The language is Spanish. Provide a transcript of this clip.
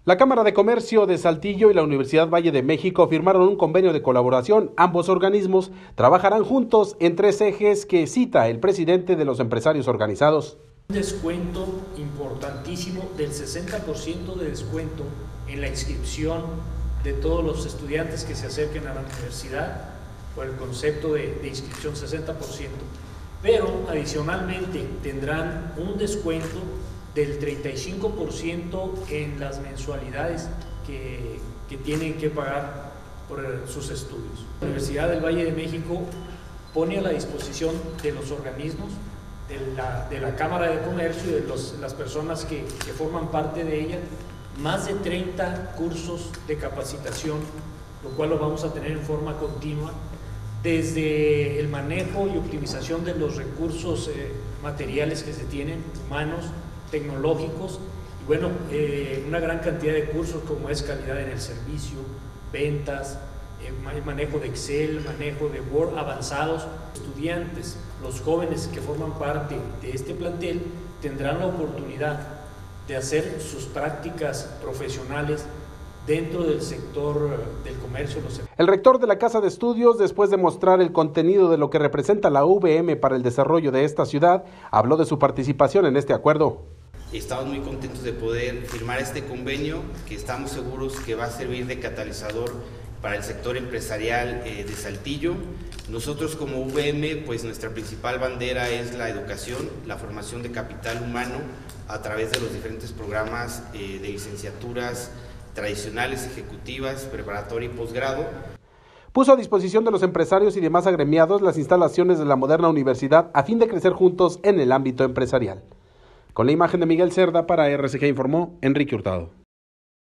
La Cámara de Comercio de Saltillo y la Universidad Valle de México firmaron un convenio de colaboración. Ambos organismos trabajarán juntos en 3 ejes que cita el presidente de los empresarios organizados. Un descuento importantísimo del 60% de descuento en la inscripción de todos los estudiantes que se acerquen a la universidad por el concepto de inscripción 60%. Pero adicionalmente tendrán un descuento del 35% en las mensualidades que tienen que pagar por sus estudios. La Universidad del Valle de México pone a la disposición de los organismos, de la Cámara de Comercio y de las personas que forman parte de ella, más de 30 cursos de capacitación, lo cual lo vamos a tener en forma continua, desde el manejo y optimización de los recursos materiales que se tienen, humanos, tecnológicos, y bueno, una gran cantidad de cursos como es calidad en el servicio, ventas, manejo de Excel, manejo de Word avanzados. Estudiantes, los jóvenes que forman parte de este plantel tendrán la oportunidad de hacer sus prácticas profesionales dentro del sector del comercio. El rector de la Casa de Estudios, después de mostrar el contenido de lo que representa la UVM para el desarrollo de esta ciudad, habló de su participación en este acuerdo. Estamos muy contentos de poder firmar este convenio, que estamos seguros que va a servir de catalizador para el sector empresarial de Saltillo. Nosotros como UVM, pues nuestra principal bandera es la educación, la formación de capital humano a través de los diferentes programas de licenciaturas tradicionales, ejecutivas, preparatoria y posgrado. Puso a disposición de los empresarios y demás agremiados las instalaciones de la moderna universidad a fin de crecer juntos en el ámbito empresarial. Con la imagen de Miguel Cerda, para RCG informó Enrique Hurtado.